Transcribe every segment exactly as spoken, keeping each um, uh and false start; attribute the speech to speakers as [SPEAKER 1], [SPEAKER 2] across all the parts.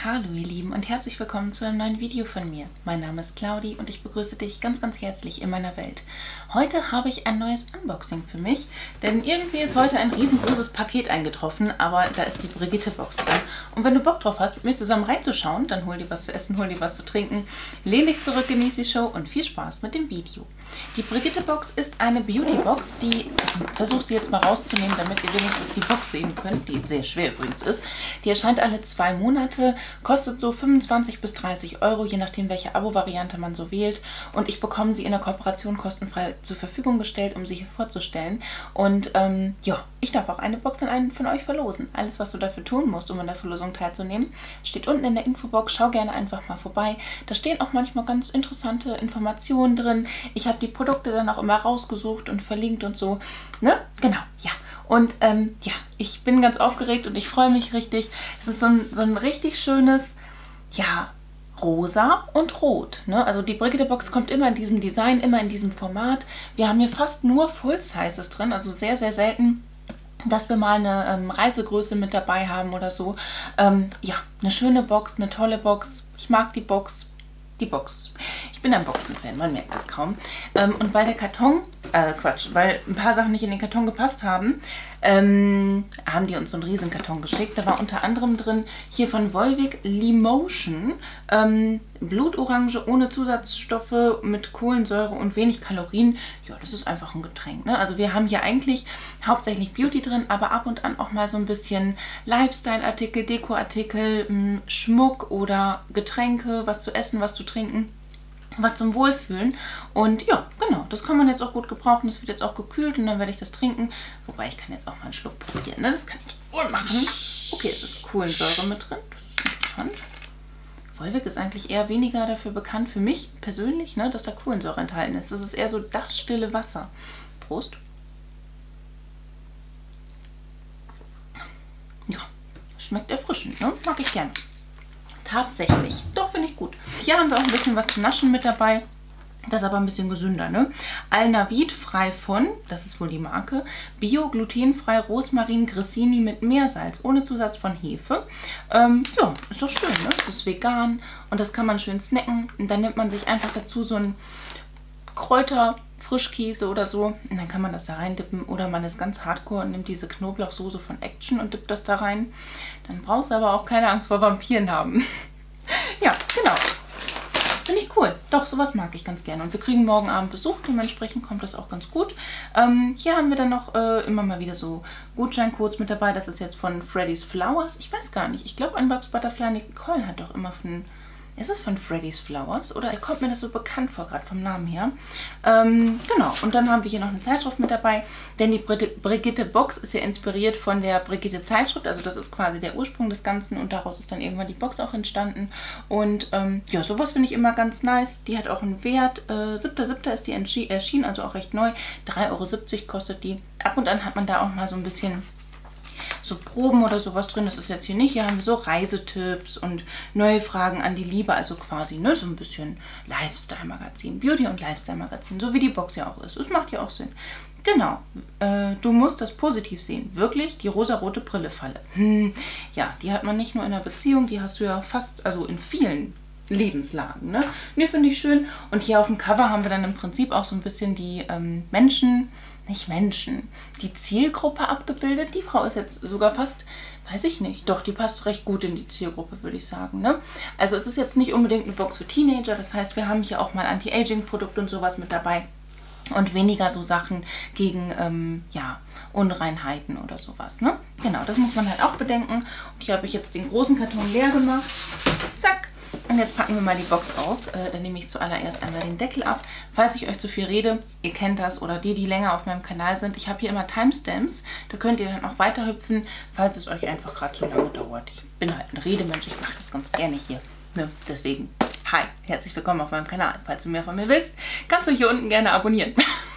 [SPEAKER 1] Hallo ihr Lieben und herzlich willkommen zu einem neuen Video von mir. Mein Name ist Claudi und ich begrüße dich ganz ganz herzlich in meiner Welt. Heute habe ich ein neues Unboxing für mich, denn irgendwie ist heute ein riesengroßes Paket eingetroffen, aber da ist die Brigitte-Box dran. Und wenn du Bock drauf hast, mit mir zusammen reinzuschauen, dann hol dir was zu essen, hol dir was zu trinken, lehn dich zurück, genieß die Show und viel Spaß mit dem Video. Die Brigitte-Box ist eine Beauty-Box, die, ich versuche sie jetzt mal rauszunehmen, damit ihr wenigstens die Box sehen könnt, die sehr schwer übrigens ist. Die erscheint alle zwei Monate, kostet so fünfundzwanzig bis dreißig Euro, je nachdem welche Abo-Variante man so wählt. Und ich bekomme sie in der Kooperation kostenfrei zur Verfügung gestellt, um sie hier vorzustellen. Und ähm, ja, ich darf auch eine Box an einen von euch verlosen. Alles, was du dafür tun musst, um an der Verlosung teilzunehmen, steht unten in der Infobox. Schau gerne einfach mal vorbei. Da stehen auch manchmal ganz interessante Informationen drin. Ich habe die Produkte dann auch immer rausgesucht und verlinkt und so. Ne? Genau, ja. Und ähm, ja, ich bin ganz aufgeregt und ich freue mich richtig. Es ist so ein, so ein richtig schönes, ja, rosa und rot. Ne? Also die Brigitte-Box kommt immer in diesem Design, immer in diesem Format. Wir haben hier fast nur Full-Sizes drin, also sehr, sehr selten, dass wir mal eine ähm, Reisegröße mit dabei haben oder so. Ähm, ja, eine schöne Box, eine tolle Box. Ich mag die Box. Die Box. Ich bin ein Boxen-Fan, man merkt das kaum. Ähm, und weil der Karton, äh Quatsch, weil ein paar Sachen nicht in den Karton gepasst haben, ähm, haben die uns so einen riesen Karton geschickt. Da war unter anderem drin hier von Volvic Limotion ähm, Blutorange ohne Zusatzstoffe mit Kohlensäure und wenig Kalorien. Ja, das ist einfach ein Getränk. Ne? Also wir haben hier eigentlich hauptsächlich Beauty drin, aber ab und an auch mal so ein bisschen Lifestyle-Artikel, Deko-Artikel, mh, Schmuck oder Getränke, was zu essen, was zu trinken. Was zum Wohlfühlen. Und ja, genau, das kann man jetzt auch gut gebrauchen. Das wird jetzt auch gekühlt und dann werde ich das trinken. Wobei, ich kann jetzt auch mal einen Schluck probieren. Ne? Das kann ich wohl machen. Okay, es ist Kohlensäure mit drin. Das ist interessant. Volvic ist eigentlich eher weniger dafür bekannt, für mich persönlich, ne, dass da Kohlensäure enthalten ist. Das ist eher so das stille Wasser. Prost. Ja, schmeckt erfrischend, ne? Mag ich gerne. Tatsächlich. Doch, finde ich gut. Hier haben wir auch ein bisschen was zu naschen mit dabei. Das ist aber ein bisschen gesünder, ne? Alnavid frei von, das ist wohl die Marke, Bio, glutenfrei, Rosmarin, Grissini mit Meersalz, ohne Zusatz von Hefe. Ähm, ja, ist doch schön, ne? Das ist vegan und das kann man schön snacken. Und dann nimmt man sich einfach dazu so einen Kräuter-Frischkäse oder so. Und dann kann man das da rein dippen. Oder man ist ganz hardcore und nimmt diese Knoblauchsoße von Action und dippt das da rein. Dann brauchst du aber auch keine Angst vor Vampiren haben. Ja, genau. Finde ich cool. Doch, sowas mag ich ganz gerne. Und wir kriegen morgen Abend Besuch, dementsprechend kommt das auch ganz gut. Ähm, hier haben wir dann noch äh, immer mal wieder so Gutscheincodes mit dabei. Das ist jetzt von Freddy's Flowers. Ich weiß gar nicht. Ich glaube, Unbox Butterfly Nicole hat doch immer von... Ist es von Freddy's Flowers? Oder kommt mir das so bekannt vor, gerade vom Namen her? Ähm, genau. Und dann haben wir hier noch eine Zeitschrift mit dabei. Denn die Brigitte-Box ist ja inspiriert von der Brigitte-Zeitschrift. Also das ist quasi der Ursprung des Ganzen. Und daraus ist dann irgendwann die Box auch entstanden. Und ähm, ja, sowas finde ich immer ganz nice. Die hat auch einen Wert. Äh, siebter siebter ist die erschienen, also auch recht neu. drei Euro siebzig kostet die. Ab und an hat man da auch mal so ein bisschen... so Proben oder sowas drin, das ist jetzt hier nicht. Hier haben wir so Reisetipps und neue Fragen an die Liebe, also quasi ne, so ein bisschen Lifestyle-Magazin, Beauty- und Lifestyle-Magazin, so wie die Box ja auch ist. Das macht ja auch Sinn. Genau, äh, du musst das positiv sehen. Wirklich, die rosarote Brille-Falle. Hm, ja, die hat man nicht nur in einer Beziehung, die hast du ja fast, also in vielen Lebenslagen. Ne, ne finde ich schön. Und hier auf dem Cover haben wir dann im Prinzip auch so ein bisschen die ähm, Menschen... Nicht Menschen, die Zielgruppe abgebildet. Die Frau ist jetzt sogar fast, weiß ich nicht, doch, die passt recht gut in die Zielgruppe, würde ich sagen. Ne? Also es ist jetzt nicht unbedingt eine Box für Teenager, das heißt, wir haben hier auch mal Anti-Aging-Produkte und sowas mit dabei und weniger so Sachen gegen, ähm, ja, Unreinheiten oder sowas. Ne? Genau, das muss man halt auch bedenken. Und hier habe ich jetzt den großen Karton leer gemacht. Zack. Und jetzt packen wir mal die Box aus. Äh, dann nehme ich zuallererst einmal den Deckel ab. Falls ich euch zu viel rede, ihr kennt das oder die, die länger auf meinem Kanal sind, ich habe hier immer Timestamps. Da könnt ihr dann auch weiter hüpfen, falls es euch einfach gerade zu lange dauert. Ich bin halt ein Redemensch, ich mache das ganz gerne hier. Ne? Deswegen, hi, herzlich willkommen auf meinem Kanal. Falls du mehr von mir willst, kannst du hier unten gerne abonnieren.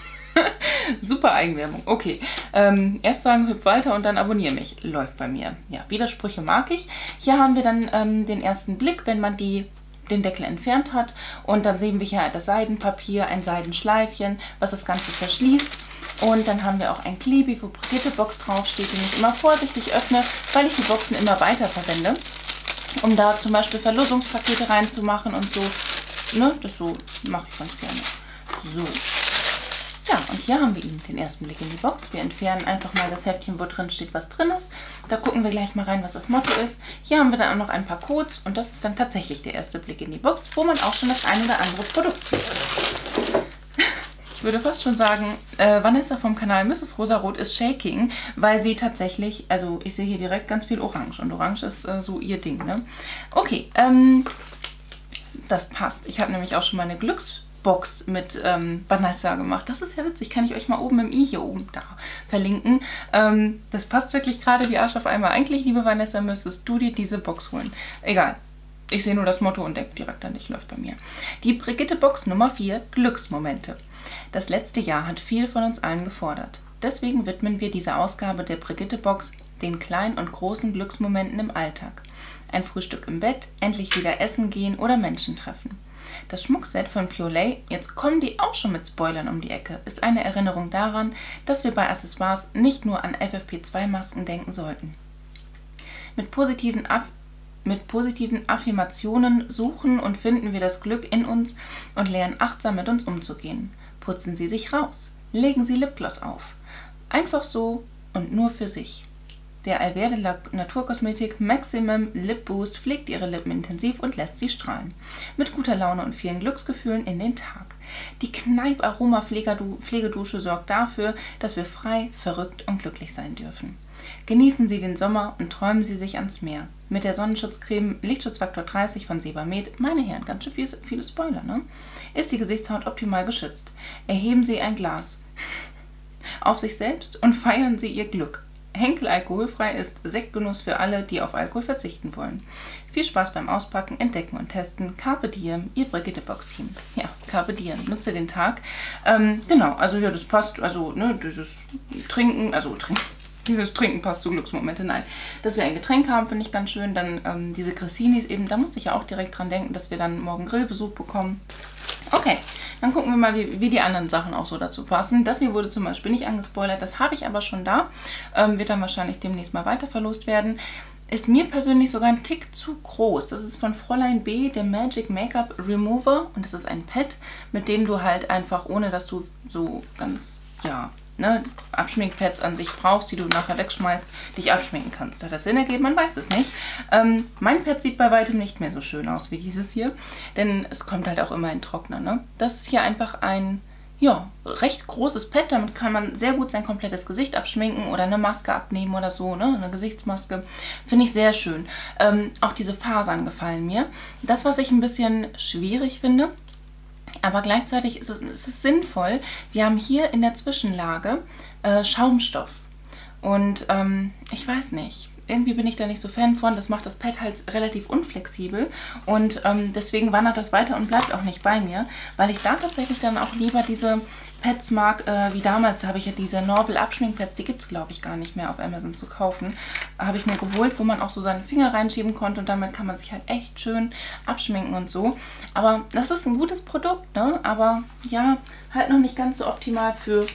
[SPEAKER 1] Super Eigenwerbung. Okay, ähm, erst sagen, hüpf weiter und dann abonniere mich. Läuft bei mir. Ja, Widersprüche mag ich. Hier haben wir dann ähm, den ersten Blick, wenn man die, den Deckel entfernt hat. Und dann sehen wir hier das Seidenpapier, ein Seidenschleifchen, was das Ganze verschließt. Und dann haben wir auch ein Klebi, wo Brigitte-Box draufsteht, den ich immer vorsichtig öffne, weil ich die Boxen immer weiter verwende. um da zum Beispiel Verlosungspakete reinzumachen und so. Ne, das so mache ich ganz gerne. So. Ja, und hier haben wir ihn, den ersten Blick in die Box. Wir entfernen einfach mal das Heftchen, wo drin steht, was drin ist. Da gucken wir gleich mal rein, was das Motto ist. Hier haben wir dann auch noch ein paar Codes und das ist dann tatsächlich der erste Blick in die Box, wo man auch schon das ein oder andere Produkt sieht. Ich würde fast schon sagen, äh, Vanessa vom Kanal Misses Rosarot ist shaking, weil sie tatsächlich, also ich sehe hier direkt ganz viel Orange und Orange ist äh, so ihr Ding, ne? Okay, ähm, das passt. Ich habe nämlich auch schon mal eine Glücks... Box mit ähm, Vanessa gemacht. Das ist ja witzig. Kann ich euch mal oben im i hier oben da verlinken. Ähm, das passt wirklich gerade wie Arsch auf einmal. Eigentlich, liebe Vanessa, müsstest du dir diese Box holen. Egal. Ich sehe nur das Motto und denke direkt an dich, läuft bei mir. Die Brigitte-Box Nummer vier, Glücksmomente. Das letzte Jahr hat viel von uns allen gefordert. Deswegen widmen wir diese Ausgabe der Brigitte-Box den kleinen und großen Glücksmomenten im Alltag. Ein Frühstück im Bett, endlich wieder essen gehen oder Menschen treffen. Das Schmuckset von Purelay, jetzt kommen die auch schon mit Spoilern um die Ecke, ist eine Erinnerung daran, dass wir bei Accessoires nicht nur an F F P zwei Masken denken sollten. Mit positiven, Aff mit positiven Affirmationen suchen und finden wir das Glück in uns und lernen achtsam mit uns umzugehen. Putzen Sie sich raus, legen Sie Lipgloss auf. Einfach so und nur für sich. Der Alverde Naturkosmetik Maximum Lip Boost pflegt Ihre Lippen intensiv und lässt sie strahlen. Mit guter Laune und vielen Glücksgefühlen in den Tag. Die Kneipp Aroma Pflegedusche sorgt dafür, dass wir frei, verrückt und glücklich sein dürfen. Genießen Sie den Sommer und träumen Sie sich ans Meer. Mit der Sonnenschutzcreme Lichtschutzfaktor dreißig von Sebamed, meine Herren, ganz schön viele, viele Spoiler, ne? Ist die Gesichtshaut optimal geschützt. Erheben Sie ein Glas auf sich selbst und feiern Sie Ihr Glück. Henkel alkoholfrei ist Sektgenuss für alle, die auf Alkohol verzichten wollen. Viel Spaß beim Auspacken, Entdecken und Testen. Carpe Diem, Ihr Brigitte-Box-Team. Ja, Carpe Diem, nutze den Tag. Ähm, genau, also ja, das passt, also, ne, dieses Trinken, also Trinken, dieses Trinken passt zu Glücksmomente, nein. Dass wir ein Getränk haben, finde ich ganz schön. Dann ähm, diese Cressinis eben, da musste ich ja auch direkt dran denken, dass wir dann morgen Grillbesuch bekommen. Okay, dann gucken wir mal, wie, wie die anderen Sachen auch so dazu passen. Das hier wurde zum Beispiel nicht angespoilert, das habe ich aber schon da. Ähm, wird dann wahrscheinlich demnächst mal weiter verlost werden. Ist mir persönlich sogar ein Tick zu groß. Das ist von Fräulein B, der Magic Make-up Remover. Und das ist ein Pad, mit dem du halt einfach, ohne dass du so ganz, ja, ne, Abschminkpads an sich brauchst, die du nachher wegschmeißt, dich abschminken kannst. Hat das Sinn ergeben? Man weiß es nicht. Ähm, mein Pad sieht bei weitem nicht mehr so schön aus wie dieses hier, denn es kommt halt auch immer in Trockner, ne? Das ist hier einfach ein, ja, recht großes Pad. Damit kann man sehr gut sein komplettes Gesicht abschminken oder eine Maske abnehmen oder so, ne? Eine Gesichtsmaske. Finde ich sehr schön. Ähm, auch diese Fasern gefallen mir. Das, was ich ein bisschen schwierig finde, aber gleichzeitig ist es, ist es sinnvoll. Wir haben hier in der Zwischenlage äh, Schaumstoff. Und ähm, ich weiß nicht, irgendwie bin ich da nicht so Fan von. Das macht das Pad halt relativ unflexibel. Und ähm, deswegen wandert das weiter und bleibt auch nicht bei mir. Weil ich da tatsächlich dann auch lieber diese Pads mag, äh, wie damals habe ich ja diese Norval Abschminkpads, die gibt es glaube ich gar nicht mehr auf Amazon zu kaufen. Habe ich mir geholt, wo man auch so seine Finger reinschieben konnte und damit kann man sich halt echt schön abschminken und so. Aber das ist ein gutes Produkt, ne? Aber ja, halt noch nicht ganz so optimal für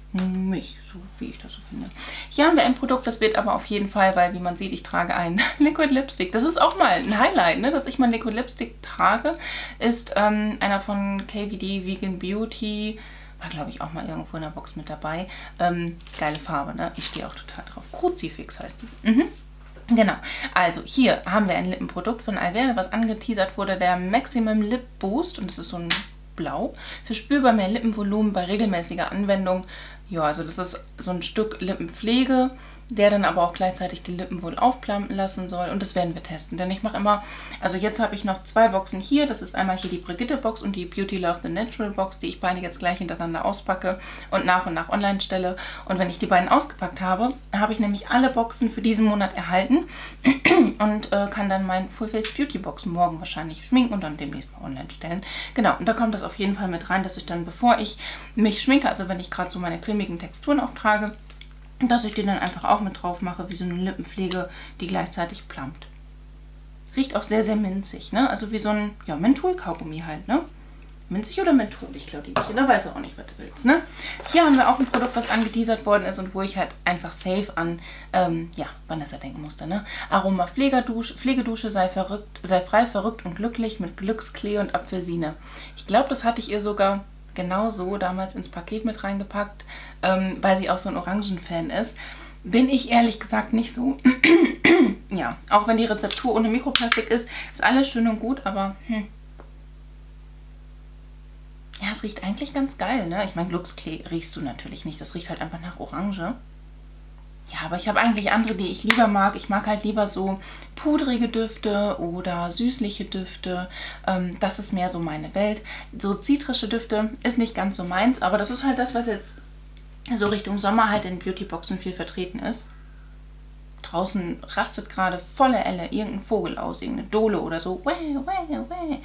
[SPEAKER 1] mich, so wie ich das so finde. Hier haben wir ein Produkt, das wird aber auf jeden Fall, weil wie man sieht, ich trage einen Liquid Lipstick. Das ist auch mal ein Highlight, ne? Dass ich mal Liquid Lipstick trage, ist ähm, einer von K V D Vegan Beauty. War, glaube ich, auch mal irgendwo in der Box mit dabei. Ähm, geile Farbe, ne? Ich stehe auch total drauf. Kruzifix heißt die. Mhm. Genau. Also, hier haben wir ein Lippenprodukt von Alverde, was angeteasert wurde, der Maximum Lip Boost. Und das ist so ein Blau. Für spürbar mehr Lippenvolumen bei regelmäßiger Anwendung. Ja, also das ist so ein Stück Lippenpflege, der dann aber auch gleichzeitig die Lippen wohl aufplampen lassen soll. Und das werden wir testen. Denn ich mache immer, also jetzt habe ich noch zwei Boxen hier. Das ist einmal hier die Brigitte-Box und die Beauty Love The Natural Box, die ich beide jetzt gleich hintereinander auspacke und nach und nach online stelle. Und wenn ich die beiden ausgepackt habe, habe ich nämlich alle Boxen für diesen Monat erhalten und äh, kann dann mein Full Face Beauty Box morgen wahrscheinlich schminken und dann demnächst mal online stellen. Genau, und da kommt das auf jeden Fall mit rein, dass ich dann, bevor ich mich schminke, also wenn ich gerade so meine cremigen Texturen auftrage, dass ich den dann einfach auch mit drauf mache, wie so eine Lippenpflege, die gleichzeitig plumpt. Riecht auch sehr, sehr minzig, ne? Also wie so ein, ja, Menthol-Kaugummi halt, ne? Minzig oder Menthol? Ich glaube, die nicht. Da weiß er auch nicht, was du willst, ne? Hier haben wir auch ein Produkt, was angeteasert worden ist und wo ich halt einfach safe an, ähm, ja, Vanessa denken musste, ne? Aroma Pflegedusche, Pflegedusche sei, verrückt, sei frei, verrückt und glücklich mit Glücksklee und Apfelsine. Ich glaube, das hatte ich ihr sogar genau so damals ins Paket mit reingepackt, ähm, weil sie auch so ein Orangen-Fan ist. Bin ich ehrlich gesagt nicht so. Ja, auch wenn die Rezeptur ohne Mikroplastik ist, ist alles schön und gut, aber hm. Ja, es riecht eigentlich ganz geil, ne? Ich meine, Glücksklee riechst du natürlich nicht. Das riecht halt einfach nach Orange. Ja, aber ich habe eigentlich andere, die ich lieber mag. Ich mag halt lieber so pudrige Düfte oder süßliche Düfte. Ähm, das ist mehr so meine Welt. So zitrische Düfte ist nicht ganz so meins, aber das ist halt das, was jetzt so Richtung Sommer halt in Beautyboxen viel vertreten ist. Draußen rastet gerade volle Elle irgendein Vogel aus, irgendeine Dole oder so. Wäh, wäh, wäh.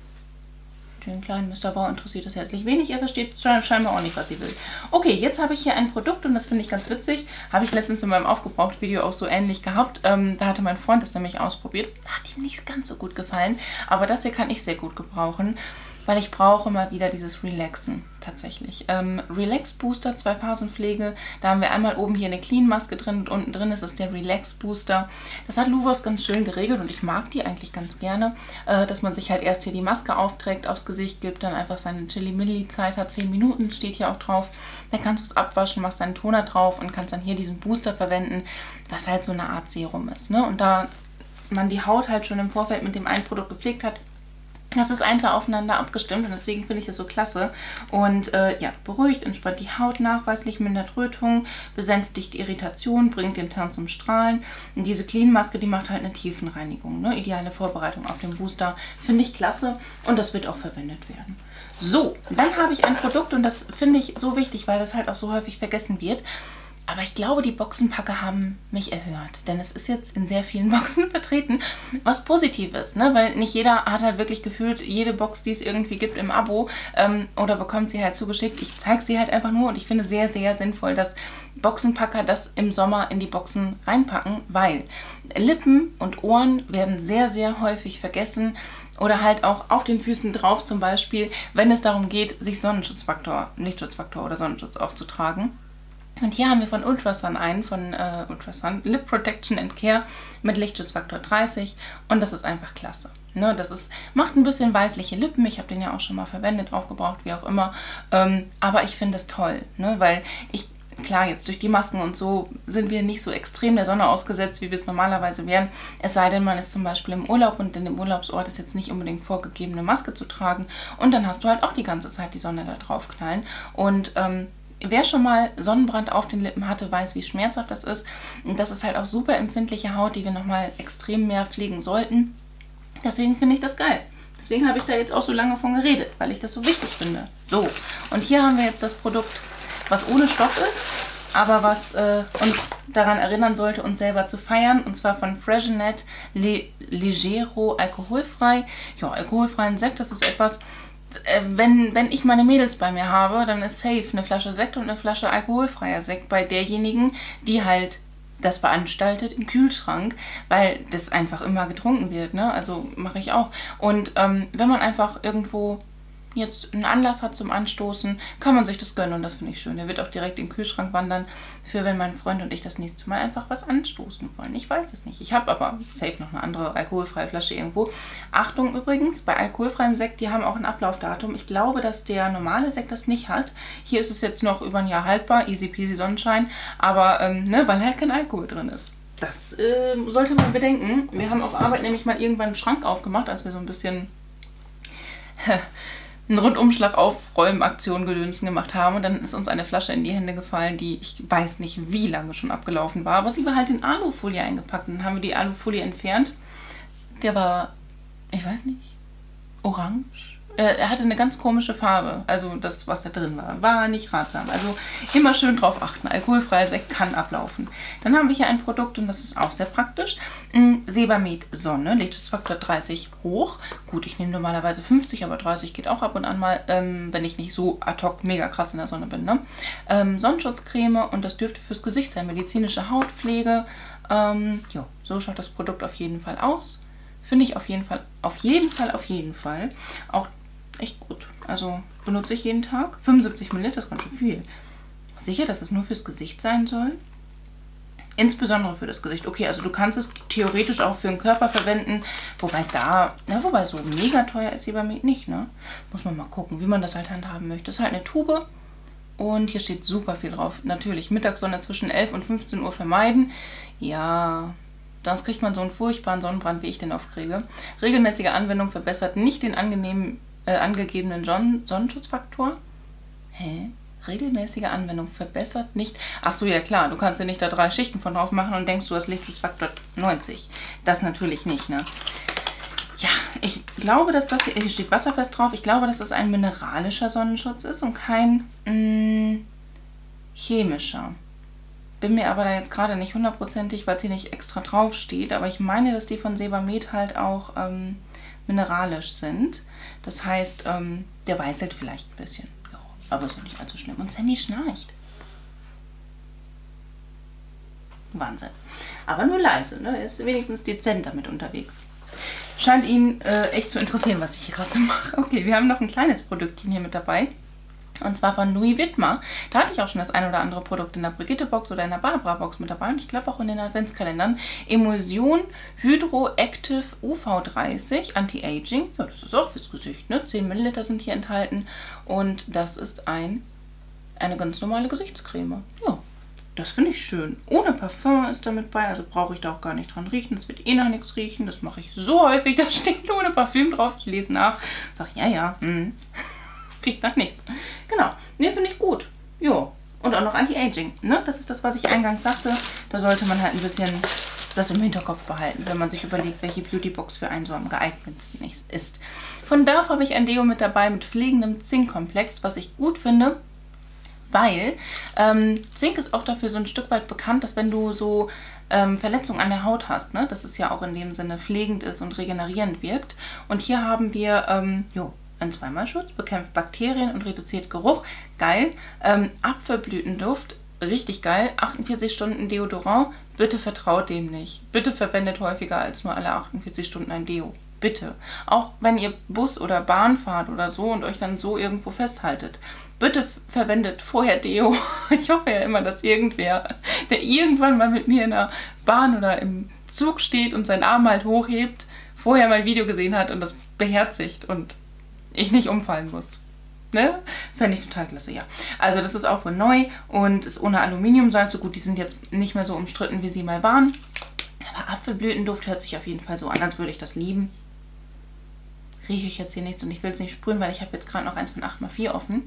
[SPEAKER 1] Den kleinen Mister Wow interessiert das herzlich wenig. Er versteht scheinbar auch nicht, was sie will. Okay, jetzt habe ich hier ein Produkt und das finde ich ganz witzig. Habe ich letztens in meinem Aufgebraucht-Video auch so ähnlich gehabt. Ähm, da hatte mein Freund das nämlich ausprobiert. Hat ihm nicht ganz so gut gefallen. Aber das hier kann ich sehr gut gebrauchen, weil ich brauche mal wieder dieses Relaxen tatsächlich. Ähm, Relax Booster, zwei Phasen Pflege. Da haben wir einmal oben hier eine Clean Maske drin und unten drin ist es der Relax Booster. Das hat Luvos ganz schön geregelt und ich mag die eigentlich ganz gerne, äh, dass man sich halt erst hier die Maske aufträgt, aufs Gesicht gibt, dann einfach seine Chili-Milli-Zeit hat, zehn Minuten steht hier auch drauf. Dann kannst du es abwaschen, machst deinen Toner drauf und kannst dann hier diesen Booster verwenden, was halt so eine Art Serum ist, ne? Und da man die Haut halt schon im Vorfeld mit dem einen Produkt gepflegt hat, das ist eins aufeinander abgestimmt und deswegen finde ich das so klasse. Und äh, ja, beruhigt, entspannt die Haut nachweislich, mindert Rötung, besänftigt die Irritation, bringt den Teint zum Strahlen. Und diese Clean-Maske, die macht halt eine Tiefenreinigung, ne? Ideale Vorbereitung auf den Booster. Finde ich klasse und das wird auch verwendet werden. So, dann habe ich ein Produkt und das finde ich so wichtig, weil das halt auch so häufig vergessen wird. Aber ich glaube, die Boxenpacker haben mich erhört, denn es ist jetzt in sehr vielen Boxen vertreten, was positiv ist, ne? Weil nicht jeder hat halt wirklich gefühlt jede Box, die es irgendwie gibt im Abo ähm, oder bekommt sie halt zugeschickt. Ich zeige sie halt einfach nur und ich finde sehr, sehr sinnvoll, dass Boxenpacker das im Sommer in die Boxen reinpacken, weil Lippen und Ohren werden sehr, sehr häufig vergessen. Oder halt auch auf den Füßen drauf zum Beispiel, wenn es darum geht, sich Sonnenschutzfaktor, Lichtschutzfaktor oder Sonnenschutz aufzutragen. Und hier haben wir von Ultrasun einen, von äh, Ultrasun Lip Protection and Care mit Lichtschutzfaktor dreißig und das ist einfach klasse. Ne, das ist, macht ein bisschen weißliche Lippen, ich habe den ja auch schon mal verwendet, aufgebraucht, wie auch immer, ähm, aber ich finde das toll, ne, weil ich, klar, jetzt durch die Masken und so sind wir nicht so extrem der Sonne ausgesetzt, wie wir es normalerweise wären, es sei denn, man ist zum Beispiel im Urlaub und in dem Urlaubsort ist jetzt nicht unbedingt vorgegeben, eine Maske zu tragen und dann hast du halt auch die ganze Zeit die Sonne da drauf knallen und ähm, wer schon mal Sonnenbrand auf den Lippen hatte, weiß, wie schmerzhaft das ist. Und das ist halt auch super empfindliche Haut, die wir nochmal extrem mehr pflegen sollten. Deswegen finde ich das geil. Deswegen habe ich da jetzt auch so lange von geredet, weil ich das so wichtig finde. So, und hier haben wir jetzt das Produkt, was ohne Stoff ist, aber was äh, uns daran erinnern sollte, uns selber zu feiern. Und zwar von Freshenet Le Legero alkoholfrei. Ja, alkoholfreien Sekt, das ist etwas... Wenn, wenn ich meine Mädels bei mir habe, dann ist safe eine Flasche Sekt und eine Flasche alkoholfreier Sekt bei derjenigen, die halt das veranstaltet im Kühlschrank, weil das einfach immer getrunken wird, ne? Also mache ich auch. Und ähm, wenn man einfach irgendwo jetzt einen Anlass hat zum Anstoßen, kann man sich das gönnen und das finde ich schön. Der wird auch direkt in den Kühlschrank wandern, für wenn mein Freund und ich das nächste Mal einfach was anstoßen wollen. Ich weiß es nicht. Ich habe aber safe noch eine andere alkoholfreie Flasche irgendwo. Achtung übrigens, bei alkoholfreiem Sekt, die haben auch ein Ablaufdatum. Ich glaube, dass der normale Sekt das nicht hat. Hier ist es jetzt noch über ein Jahr haltbar, easy peasy Sonnenschein, aber ähm, ne, weil halt kein Alkohol drin ist. Das äh, sollte man bedenken. Wir haben auf Arbeit nämlich mal irgendwann einen Schrank aufgemacht, als wir so ein bisschen... einen Rundumschlag-Aufräumen-Aktion Gedönsen gemacht haben und dann ist uns eine Flasche in die Hände gefallen, die ich weiß nicht wie lange schon abgelaufen war, aber sie war halt in Alufolie eingepackt und dann haben wir die Alufolie entfernt. Der war, ich weiß nicht, orange. Er hatte eine ganz komische Farbe, also das, was da drin war, war nicht ratsam. Also immer schön drauf achten, alkoholfreier Sekt kann ablaufen. Dann haben wir hier ein Produkt und das ist auch sehr praktisch. Sebamed Sonne, Lichtschutzfaktor dreißig hoch. Gut, ich nehme normalerweise fünfzig, aber dreißig geht auch ab und an mal, ähm, wenn ich nicht so ad hoc mega krass in der Sonne bin. Ne? Ähm, Sonnenschutzcreme und das dürfte fürs Gesicht sein, medizinische Hautpflege. Ähm, jo, so schaut das Produkt auf jeden Fall aus. Finde ich auf jeden Fall, auf jeden Fall, auf jeden Fall. Auch echt gut. Also benutze ich jeden Tag. fünfundsiebzig Milliliter ist ganz schön viel. Sicher, dass es nur fürs Gesicht sein soll? Insbesondere für das Gesicht. Okay, also du kannst es theoretisch auch für den Körper verwenden. Wobei es da, na, wobei so mega teuer ist Sebamid nicht, ne? Muss man mal gucken, wie man das halt handhaben möchte. Das ist halt eine Tube. Und hier steht super viel drauf. Natürlich, Mittagssonne zwischen elf und fünfzehn Uhr vermeiden. Ja, sonst kriegt man so einen furchtbaren Sonnenbrand, wie ich den oft kriege. Regelmäßige Anwendung verbessert nicht den angenehmen, äh, angegebenen Son Sonnenschutzfaktor. Hä? Regelmäßige Anwendung verbessert nicht... Ach so, ja klar, du kannst ja nicht da drei Schichten von drauf machen und denkst, du hast Lichtschutzfaktor neunzig. Das natürlich nicht, ne? Ja, ich glaube, dass das hier... Hier steht wasserfest drauf. Ich glaube, dass das ein mineralischer Sonnenschutz ist und kein mh, chemischer. Bin mir aber da jetzt gerade nicht hundertprozentig, weil es hier nicht extra drauf steht. Aber ich meine, dass die von Sebamid halt auch ähm, mineralisch sind. Das heißt, ähm, der weißelt vielleicht ein bisschen. Aber ist nicht allzu schlimm. Und Sammy schnarcht. Wahnsinn. Aber nur leise, ne? Er ist wenigstens dezent damit unterwegs. Scheint ihn äh, echt zu interessieren, was ich hier gerade so mache. Okay, wir haben noch ein kleines Produktchen hier mit dabei. Und zwar von Louis Vuitton. Da hatte ich auch schon das ein oder andere Produkt in der Brigitte-Box oder in der Barbara-Box mit dabei. Und ich glaube auch in den Adventskalendern. Emulsion Hydro Active U V dreißig Anti-Aging. Ja, das ist auch fürs Gesicht, ne? zehn Milliliter sind hier enthalten. Und das ist ein, eine ganz normale Gesichtscreme. Ja, das finde ich schön. Ohne Parfum ist damit bei. Also brauche ich da auch gar nicht dran riechen. Das wird eh nach nichts riechen. Das mache ich so häufig. Da steht ohne Parfüm drauf. Ich lese nach. Sage, ja, ja, hm. Riecht nach nichts. Genau. Ne, finde ich gut. Jo. Und auch noch Anti-Aging. Ne? Das ist das, was ich eingangs sagte. Da sollte man halt ein bisschen das im Hinterkopf behalten, wenn man sich überlegt, welche Beautybox für einen so am geeignetsten ist. Von da habe ich ein Deo mit dabei mit pflegendem Zinkkomplex, was ich gut finde, weil ähm, Zink ist auch dafür so ein Stück weit bekannt, dass wenn du so ähm, Verletzungen an der Haut hast, ne, dass es ja auch in dem Sinne pflegend ist und regenerierend wirkt. Und hier haben wir, ähm, jo, ein Zweimalschutz, bekämpft Bakterien und reduziert Geruch. Geil. Ähm, Apfelblütenduft, richtig geil. achtundvierzig Stunden Deodorant. Bitte vertraut dem nicht. Bitte verwendet häufiger als nur alle achtundvierzig Stunden ein Deo. Bitte. Auch wenn ihr Bus oder Bahn fahrt oder so und euch dann so irgendwo festhaltet. Bitte verwendet vorher Deo. Ich hoffe ja immer, dass irgendwer, der irgendwann mal mit mir in der Bahn oder im Zug steht und seinen Arm halt hochhebt, vorher mein Video gesehen hat und das beherzigt und ich nicht umfallen muss. Ne? Fände ich total klasse, ja. Also das ist auch wohl neu und ist ohne Aluminiumsalz. So gut, die sind jetzt nicht mehr so umstritten, wie sie mal waren. Aber Apfelblütenduft hört sich auf jeden Fall so an, als würde ich das lieben. Rieche ich jetzt hier nichts und ich will es nicht sprühen, weil ich habe jetzt gerade noch eins von acht mal vier offen.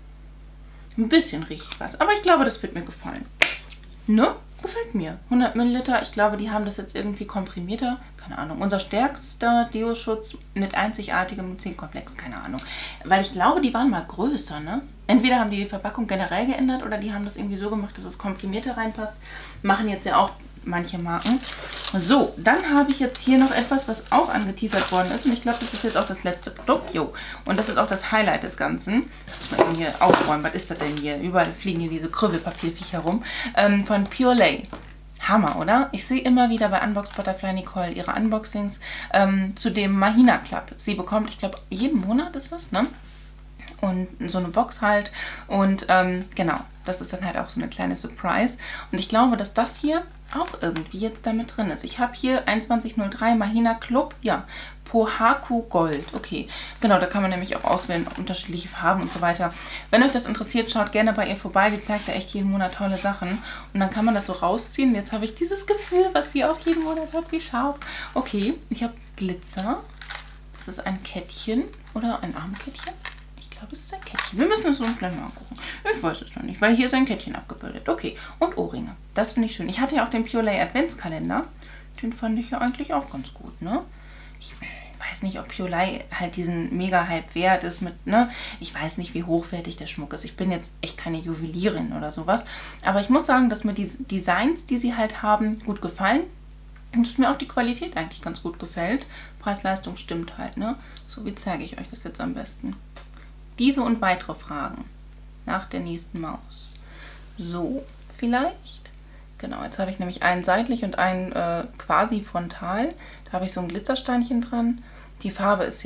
[SPEAKER 1] Ein bisschen rieche ich was, aber ich glaube, das wird mir gefallen. Ne? Gefällt mir. hundert Milliliter, ich glaube, die haben das jetzt irgendwie komprimierter. Keine Ahnung. Unser stärkster Deo-Schutz mit einzigartigem Zinkkomplex. Keine Ahnung. Weil ich glaube, die waren mal größer, ne? Entweder haben die die Verpackung generell geändert oder die haben das irgendwie so gemacht, dass es komprimierter reinpasst. Machen jetzt ja auch manche Marken. So, dann habe ich jetzt hier noch etwas, was auch angeteasert worden ist. Und ich glaube, das ist jetzt auch das letzte Produkt. Jo. Und das ist auch das Highlight des Ganzen. Muss man hier aufräumen. Was ist das denn hier? Überall fliegen hier diese Krüvelpapierviecher rum. Ähm, von Purelay. Hammer, oder? Ich sehe immer wieder bei Unbox Butterfly Nicole ihre Unboxings ähm, zu dem Mahina Club. Sie bekommt, ich glaube, jeden Monat ist das, ne? Und so eine Box halt. Und ähm, genau, das ist dann halt auch so eine kleine Surprise. Und ich glaube, dass das hier auch irgendwie jetzt damit drin ist. Ich habe hier einundzwanzig null drei Mahina Club, ja, Pohaku Gold. Okay, genau, da kann man nämlich auch auswählen, unterschiedliche Farben und so weiter. Wenn euch das interessiert, schaut gerne bei ihr vorbei. Die zeigt ja echt jeden Monat tolle Sachen. Und dann kann man das so rausziehen. Jetzt habe ich dieses Gefühl, was sie auch jeden Monat hat, wie scharf. Okay, ich habe Glitzer. Das ist ein Kettchen oder ein Armkettchen. Ich glaube, es ist ein Kettchen. Wir müssen es uns gleich mal angucken. Ich weiß es noch nicht, weil hier ist ein Kettchen abgebildet. Okay, und Ohrringe. Das finde ich schön. Ich hatte ja auch den Purelay Adventskalender. Den fand ich ja eigentlich auch ganz gut, ne? Ich weiß nicht, ob Purelay halt diesen Mega-Hype wert ist mit, ne? Ich weiß nicht, wie hochwertig der Schmuck ist. Ich bin jetzt echt keine Juwelierin oder sowas. Aber ich muss sagen, dass mir die Designs, die sie halt haben, gut gefallen. Und dass mir auch die Qualität eigentlich ganz gut gefällt. Preis-Leistung stimmt halt, ne? So, wie zeige ich euch das jetzt am besten? Diese und weitere Fragen nach der nächsten Maus. So, vielleicht. Genau, jetzt habe ich nämlich einen seitlich und einen äh, quasi frontal. Da habe ich so ein Glitzersteinchen dran. Die Farbe ist ja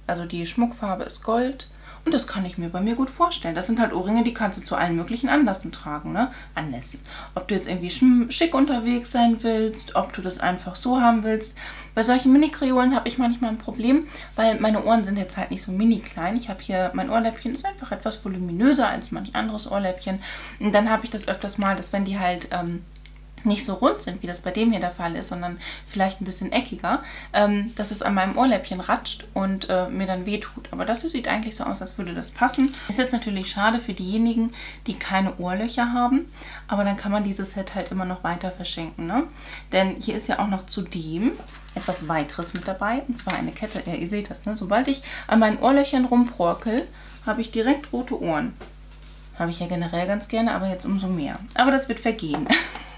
[SPEAKER 1] Also die Schmuckfarbe ist Gold. Und das kann ich mir bei mir gut vorstellen. Das sind halt Ohrringe, die kannst du zu allen möglichen Anlässen tragen, ne? Anlässen. Ob du jetzt irgendwie schick unterwegs sein willst, ob du das einfach so haben willst. Bei solchen Mini-Kreolen habe ich manchmal ein Problem, weil meine Ohren sind jetzt halt nicht so mini klein. Ich habe hier, mein Ohrläppchen ist einfach etwas voluminöser als manch anderes Ohrläppchen. Und dann habe ich das öfters mal, dass wenn die halt ähm, nicht so rund sind, wie das bei dem hier der Fall ist, sondern vielleicht ein bisschen eckiger, ähm, dass es an meinem Ohrläppchen ratscht und äh, mir dann wehtut. Aber das sieht eigentlich so aus, als würde das passen. Ist jetzt natürlich schade für diejenigen, die keine Ohrlöcher haben, aber dann kann man dieses Set halt immer noch weiter verschenken, ne? Denn hier ist ja auch noch zudem etwas weiteres mit dabei, und zwar eine Kette. Ja, ihr seht das, ne? Sobald ich an meinen Ohrlöchern rumporkel, habe ich direkt rote Ohren. Habe ich ja generell ganz gerne, aber jetzt umso mehr. Aber das wird vergehen.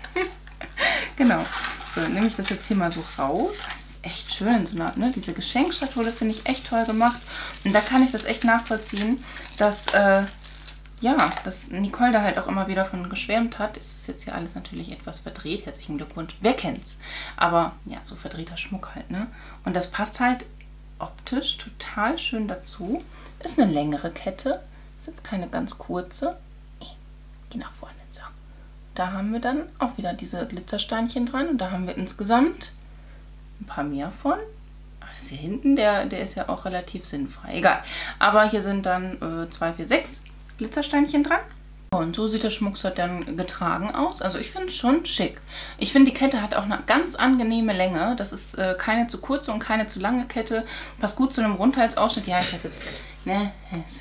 [SPEAKER 1] Genau. So, dann nehme ich das jetzt hier mal so raus. Das ist echt schön. So eine, ne? Diese Geschenkschatulle finde ich echt toll gemacht. Und da kann ich das echt nachvollziehen, dass, äh, ja, dass Nicole da halt auch immer wieder von geschwärmt hat. Es ist jetzt hier alles natürlich etwas verdreht. Herzlichen Glückwunsch. Wer kennt's? Aber ja, so verdrehter Schmuck halt, ne? Und das passt halt optisch total schön dazu. Ist eine längere Kette. Ist jetzt keine ganz kurze. Nee, geh nach vorne. So. Da haben wir dann auch wieder diese Glitzersteinchen dran. Und da haben wir insgesamt ein paar mehr von. Aber das hier hinten, der, der ist ja auch relativ sinnfrei. Egal. Aber hier sind dann äh, zwei, vier, sechs Glitzersteinchen dran. Und so sieht der Schmuckset dann getragen aus. Also ich finde es schon schick. Ich finde, die Kette hat auch eine ganz angenehme Länge. Das ist äh, keine zu kurze und keine zu lange Kette. Passt gut zu einem Rundhalsausschnitt. Ja, ich habe jetzt... Ne,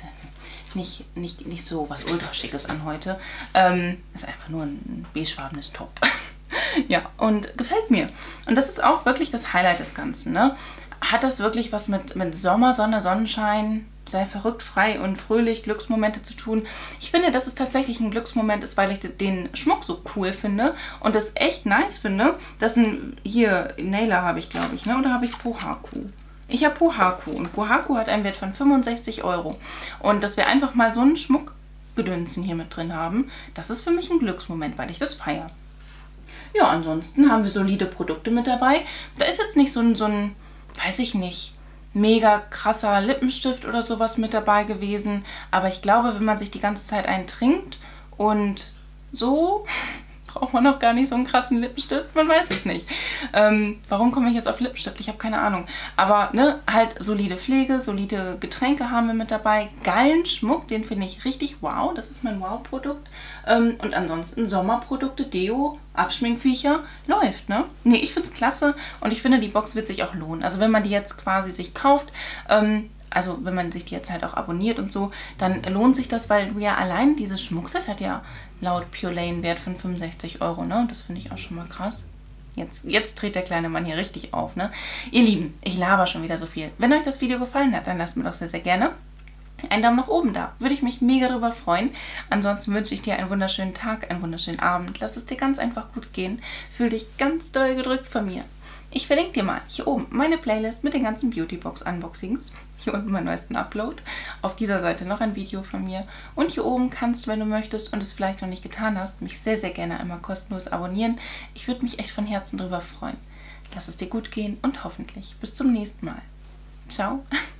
[SPEAKER 1] Nicht, nicht, nicht so was Ultraschickes an heute. Ähm, ist einfach nur ein beigefarbenes Top. Ja, und gefällt mir. Und das ist auch wirklich das Highlight des Ganzen, ne? Hat das wirklich was mit, mit Sommer, Sonne, Sonnenschein, sei verrückt, frei und fröhlich, Glücksmomente zu tun? Ich finde, dass es tatsächlich ein Glücksmoment ist, weil ich den Schmuck so cool finde und es echt nice finde. Das ein, hier, Nailer habe ich, glaube ich, ne? Oder habe ich Pohaku? Ich habe Pohaku und Pohaku hat einen Wert von fünfundsechzig Euro. Und dass wir einfach mal so einen Schmuckgedönsen hier mit drin haben, das ist für mich ein Glücksmoment, weil ich das feiere. Ja, ansonsten haben wir solide Produkte mit dabei. Da ist jetzt nicht so ein, so ein, weiß ich nicht, mega krasser Lippenstift oder sowas mit dabei gewesen. Aber ich glaube, wenn man sich die ganze Zeit einen trinkt und so... braucht man noch gar nicht so einen krassen Lippenstift, man weiß es nicht. Ähm, warum komme ich jetzt auf Lippenstift? Ich habe keine Ahnung. Aber ne, halt solide Pflege, solide Getränke haben wir mit dabei. Geilen Schmuck, den finde ich richtig wow. Das ist mein Wow-Produkt. Ähm, und ansonsten Sommerprodukte, Deo, Abschminkviecher, läuft, ne? Ne, ich finde es klasse und ich finde, die Box wird sich auch lohnen. Also wenn man die jetzt quasi sich kauft, ähm, also wenn man sich die jetzt halt auch abonniert und so, dann lohnt sich das, weil du ja allein dieses Schmuckset hat ja laut Pure Lane einen Wert von fünfundsechzig Euro, ne? Das finde ich auch schon mal krass. Jetzt, jetzt dreht der kleine Mann hier richtig auf, ne? Ihr Lieben, ich laber schon wieder so viel. Wenn euch das Video gefallen hat, dann lasst mir doch sehr, sehr gerne einen Daumen nach oben da. Würde ich mich mega drüber freuen. Ansonsten wünsche ich dir einen wunderschönen Tag, einen wunderschönen Abend. Lass es dir ganz einfach gut gehen. Fühl dich ganz doll gedrückt von mir. Ich verlinke dir mal hier oben meine Playlist mit den ganzen Beautybox-Unboxings. Hier unten meinen neuesten Upload. Auf dieser Seite noch ein Video von mir. Und hier oben kannst du, wenn du möchtest und es vielleicht noch nicht getan hast, mich sehr, sehr gerne einmal kostenlos abonnieren. Ich würde mich echt von Herzen drüber freuen. Lass es dir gut gehen und hoffentlich bis zum nächsten Mal. Ciao.